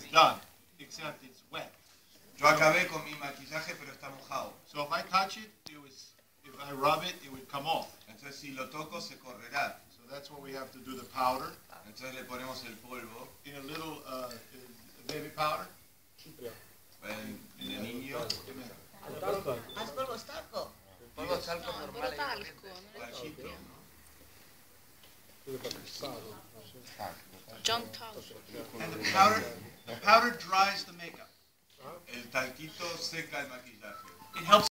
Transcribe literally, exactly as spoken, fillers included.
is done, except it's wet. Yo acabé con mi maquillaje, pero está mojado. So if I touch it, it was, if I rub it, it would come off. Entonces si lo toco se correrá. So that's what we have to do the powder. Entonces le ponemos el polvo. In a little uh, baby powder. En, en el niño. ¿Haz polvo talco? Polvo talco normale. Bajito, John Talk. And the powder, the powder dries the makeup. El talquito seca el maquillaje. It helps